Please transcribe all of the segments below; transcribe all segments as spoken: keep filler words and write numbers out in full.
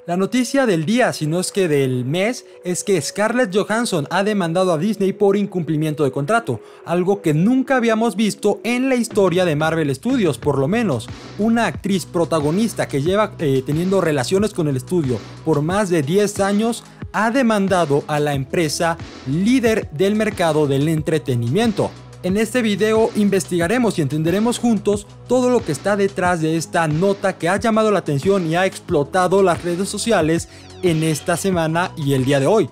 La noticia del día, si no es que del mes, es que Scarlett Johansson ha demandado a Disney por incumplimiento de contrato, algo que nunca habíamos visto en la historia de Marvel Studios, por lo menos. Una actriz protagonista que lleva eh, teniendo relaciones con el estudio por más de diez años ha demandado a la empresa líder del mercado del entretenimiento. En este video investigaremos y entenderemos juntos todo lo que está detrás de esta nota que ha llamado la atención y ha explotado las redes sociales en esta semana y el día de hoy.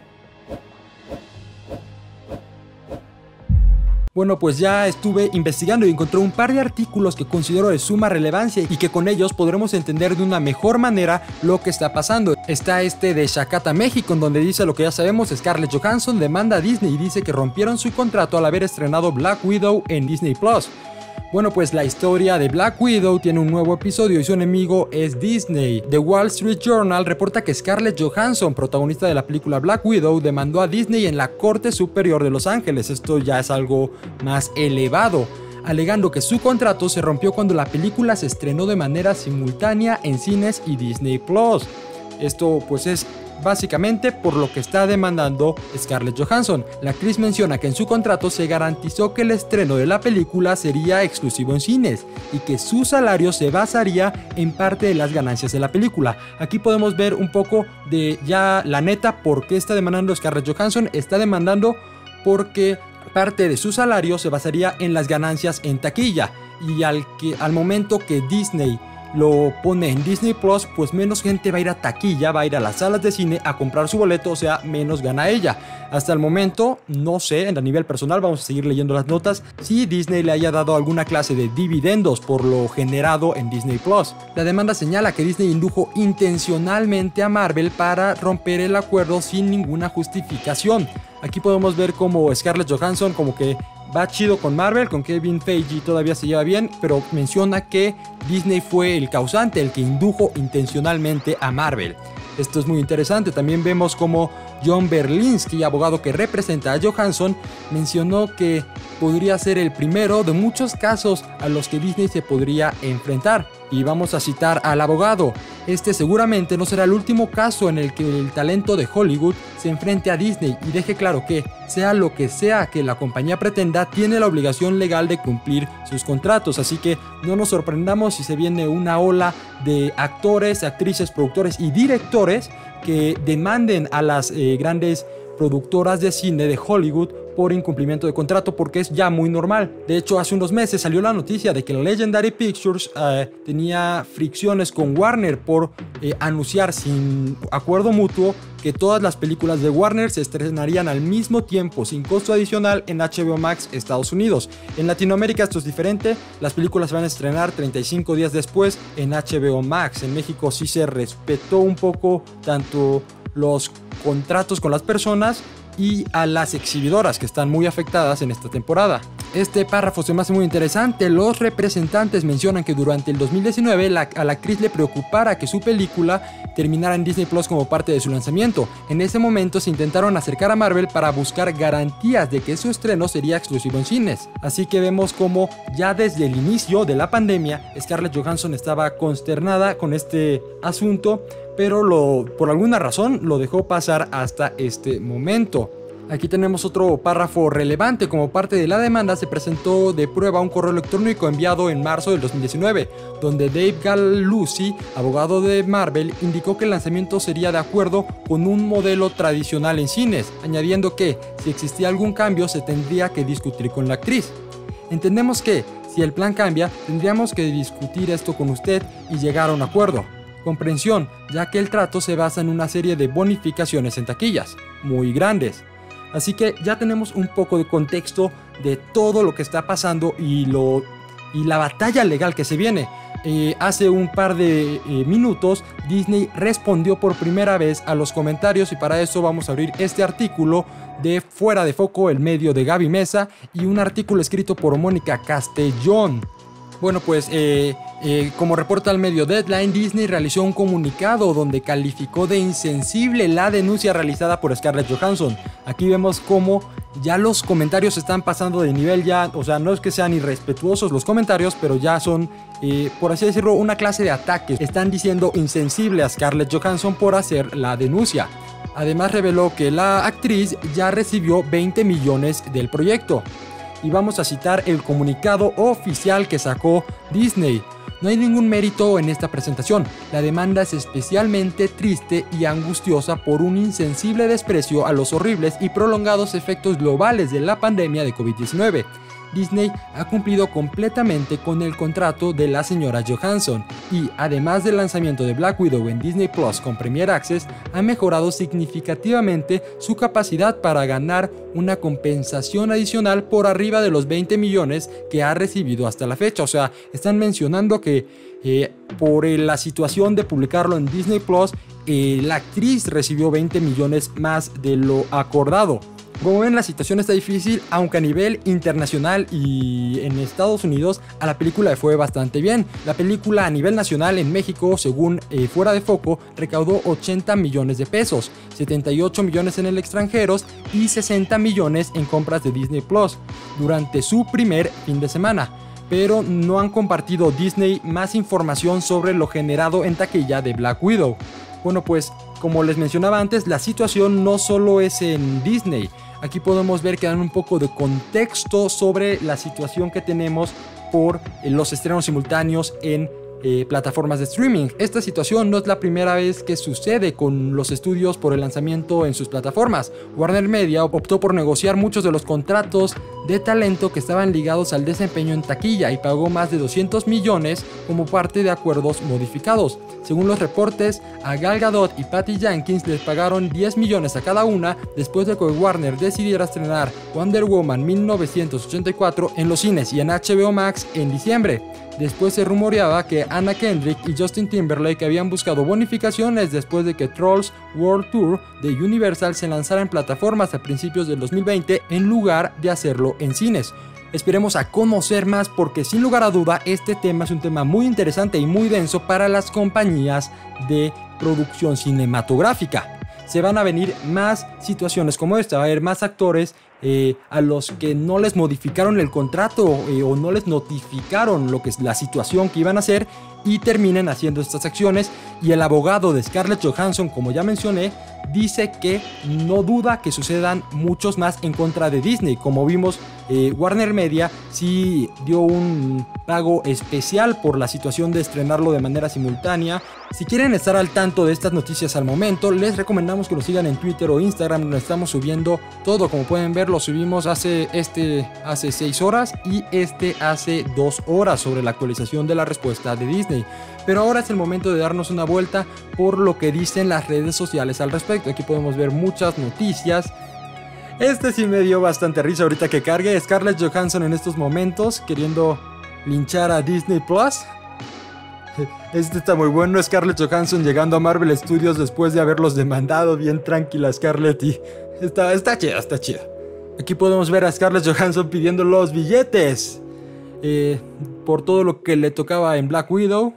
Bueno, pues ya estuve investigando y encontré un par de artículos que considero de suma relevancia y que con ellos podremos entender de una mejor manera lo que está pasando. Está este de Shakata México, en donde dice lo que ya sabemos: Scarlett Johansson demanda a Disney y dice que rompieron su contrato al haber estrenado Black Widow en Disney Plus. Bueno, pues la historia de Black Widow tiene un nuevo episodio y su enemigo es Disney. The Wall Street Journal reporta que Scarlett Johansson, protagonista de la película Black Widow, demandó a Disney en la Corte Superior de Los Ángeles. Esto ya es algo más elevado, alegando que su contrato se rompió cuando la película se estrenó de manera simultánea en cines y Disney Plus. Esto pues es básicamente por lo que está demandando Scarlett Johansson. La actriz menciona que en su contrato se garantizó que el estreno de la película sería exclusivo en cines y que su salario se basaría en parte de las ganancias de la película. Aquí podemos ver un poco de ya la neta por qué está demandando Scarlett Johansson. Está demandando porque parte de su salario se basaría en las ganancias en taquilla, y al, que, al momento que Disney lo pone en Disney Plus, pues menos gente va a ir a taquilla, va a ir a las salas de cine a comprar su boleto, o sea, menos gana ella. Hasta el momento, no sé, en a nivel personal, vamos a seguir leyendo las notas, si Disney le haya dado alguna clase de dividendos por lo generado en Disney Plus. La demanda señala que Disney indujo intencionalmente a Marvel para romper el acuerdo sin ninguna justificación. Aquí podemos ver como Scarlett Johansson como que va chido con Marvel, con Kevin Feige todavía se lleva bien, pero menciona que Disney fue el causante, el que indujo intencionalmente a Marvel. Esto es muy interesante. También vemos como John Berlinski, abogado que representa a Johansson, mencionó que podría ser el primero de muchos casos a los que Disney se podría enfrentar. Y vamos a citar al abogado: este seguramente no será el último caso en el que el talento de Hollywood se enfrente a Disney, y deje claro que, sea lo que sea que la compañía pretenda, tiene la obligación legal de cumplir sus contratos. Así que no nos sorprendamos si se viene una ola de actores, actrices, productores y directores que demanden a las eh, grandes productoras de cine de Hollywood por incumplimiento de contrato, porque es ya muy normal. De hecho, hace unos meses salió la noticia de que Legendary Pictures eh, tenía fricciones con Warner por eh, anunciar sin acuerdo mutuo que todas las películas de Warner se estrenarían al mismo tiempo sin costo adicional en H B O Max Estados Unidos. En Latinoamérica esto es diferente, las películas se van a estrenar treinta y cinco días después en H B O Max. En México sí se respetó un poco tanto los contratos con las personas y a las exhibidoras, que están muy afectadas en esta temporada. Este párrafo se me hace muy interesante. Los representantes mencionan que durante el dos mil diecinueve la, a la actriz le preocupara que su película terminara en Disney Plus como parte de su lanzamiento. En ese momento se intentaron acercar a Marvel para buscar garantías de que su estreno sería exclusivo en cines. Así que vemos como ya desde el inicio de la pandemia Scarlett Johansson estaba consternada con este asunto, pero lo, por alguna razón lo dejó pasar hasta este momento. Aquí tenemos otro párrafo relevante. Como parte de la demanda se presentó de prueba un correo electrónico enviado en marzo del dos mil diecinueve, donde Dave Gallucci, abogado de Marvel, indicó que el lanzamiento sería de acuerdo con un modelo tradicional en cines, añadiendo que si existía algún cambio se tendría que discutir con la actriz. Entendemos que si el plan cambia, tendríamos que discutir esto con usted y llegar a un acuerdo. Comprensión, ya que el trato se basa en una serie de bonificaciones en taquillas, muy grandes. Así que ya tenemos un poco de contexto de todo lo que está pasando y, lo, y la batalla legal que se viene. Eh, hace un par de eh, minutos Disney respondió por primera vez a los comentarios, y para eso vamos a abrir este artículo de Fuera de Foco, el medio de Gaby Mesa, y un artículo escrito por Mónica Castellón. Bueno, pues eh, eh, como reporta el medio Deadline, Disney realizó un comunicado donde calificó de insensible la denuncia realizada por Scarlett Johansson. Aquí vemos cómo ya los comentarios están pasando de nivel, ya, o sea, no es que sean irrespetuosos los comentarios, pero ya son, eh, por así decirlo, una clase de ataques. Están diciendo insensible a Scarlett Johansson por hacer la denuncia. Además reveló que la actriz ya recibió veinte millones del proyecto. Y vamos a citar el comunicado oficial que sacó Disney. No hay ningún mérito en esta presentación. La demanda es especialmente triste y angustiosa por un insensible desprecio a los horribles y prolongados efectos globales de la pandemia de COVID diecinueve. Disney ha cumplido completamente con el contrato de la señora Johansson y, además del lanzamiento de Black Widow en Disney Plus con Premier Access, ha mejorado significativamente su capacidad para ganar una compensación adicional por arriba de los veinte millones que ha recibido hasta la fecha. O sea, están mencionando que eh, por eh, la situación de publicarlo en Disney Plus, eh, la actriz recibió veinte millones más de lo acordado. Como ven, la situación está difícil, aunque a nivel internacional y en Estados Unidos a la película le fue bastante bien. La película a nivel nacional en México, según eh, Fuera de Foco, recaudó ochenta millones de pesos, setenta y ocho millones en el extranjero y sesenta millones en compras de Disney Plus durante su primer fin de semana. Pero no han compartido Disney más información sobre lo generado en taquilla de Black Widow. Bueno, pues como les mencionaba antes, la situación no solo es en Disney. Aquí podemos ver que dan un poco de contexto sobre la situación que tenemos por los estrenos simultáneos en eh, plataformas de streaming. Esta situación no es la primera vez que sucede con los estudios por el lanzamiento en sus plataformas. Warner Media optó por negociar muchos de los contratos de talento que estaban ligados al desempeño en taquilla y pagó más de doscientos millones como parte de acuerdos modificados. Según los reportes, a Gal Gadot y Patty Jenkins les pagaron diez millones a cada una después de que Warner decidiera estrenar Wonder Woman mil novecientos ochenta y cuatro en los cines y en H B O Max en diciembre. Después se rumoreaba que Anna Kendrick y Justin Timberlake habían buscado bonificaciones después de que Trolls World Tour de Universal se lanzara en plataformas a principios del dos mil veinte en lugar de hacerlo en cines. Esperemos a conocer más porque sin lugar a duda este tema es un tema muy interesante y muy denso para las compañías de producción cinematográfica. Se van a venir más situaciones como esta, va a haber más actores eh, a los que no les modificaron el contrato eh, o no les notificaron lo que es la situación que iban a hacer y terminen haciendo estas acciones. Y el abogado de Scarlett Johansson, como ya mencioné, dice que no duda que sucedan muchos más en contra de Disney. Como vimos, eh, Warner Media sí dio un pago especial por la situación de estrenarlo de manera simultánea. Si quieren estar al tanto de estas noticias al momento, les recomendamos que lo sigan en Twitter o Instagram, donde estamos subiendo todo. Como pueden ver, lo subimos hace este hace seis horas y este hace dos horas sobre la actualización de la respuesta de Disney. Pero ahora es el momento de darnos una vuelta por lo que dicen las redes sociales al respecto. Aquí podemos ver muchas noticias. Este sí me dio bastante risa ahorita que cargue. Scarlett Johansson en estos momentos queriendo linchar a Disney Plus. Este está muy bueno. Scarlett Johansson llegando a Marvel Studios después de haberlos demandado. Bien tranquila Scarlett y está, está chida, está chida. Aquí podemos ver a Scarlett Johansson pidiendo los billetes eh, por todo lo que le tocaba en Black Widow.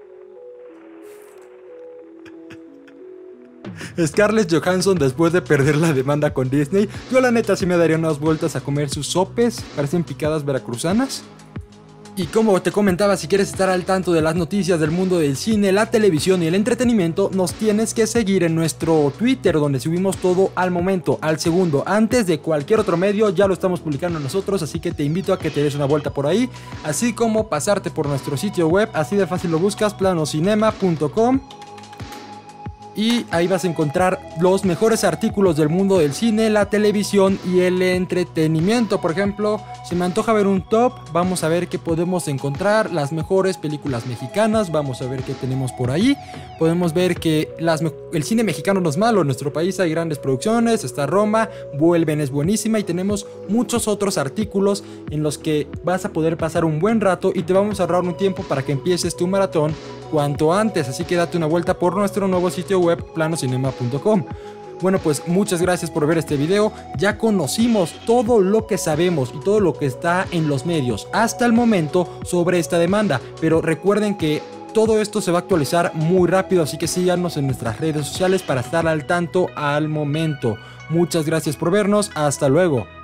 Scarlett Johansson después de perder la demanda con Disney. Yo la neta sí me daría unas vueltas a comer sus sopes. Parecen picadas veracruzanas. Y como te comentaba, si quieres estar al tanto de las noticias del mundo del cine, la televisión y el entretenimiento, nos tienes que seguir en nuestro Twitter, donde subimos todo al momento, al segundo, antes de cualquier otro medio. Ya lo estamos publicando nosotros, así que te invito a que te des una vuelta por ahí, así como pasarte por nuestro sitio web. Así de fácil lo buscas, planocinema punto com. Y ahí vas a encontrar los mejores artículos del mundo del cine, la televisión y el entretenimiento. Por ejemplo, se me antoja ver un top, vamos a ver qué podemos encontrar. Las mejores películas mexicanas, vamos a ver qué tenemos por ahí. Podemos ver que las, el cine mexicano no es malo, en nuestro país hay grandes producciones. Está Roma, Vuelven es buenísima y tenemos muchos otros artículos en los que vas a poder pasar un buen rato y te vamos a ahorrar un tiempo para que empieces tu maratón cuanto antes. Así que date una vuelta por nuestro nuevo sitio web, planocinema punto com. Bueno, pues muchas gracias por ver este video. Ya conocimos todo lo que sabemos y todo lo que está en los medios hasta el momento sobre esta demanda, pero recuerden que todo esto se va a actualizar muy rápido, así que síganos en nuestras redes sociales para estar al tanto al momento. Muchas gracias por vernos, hasta luego.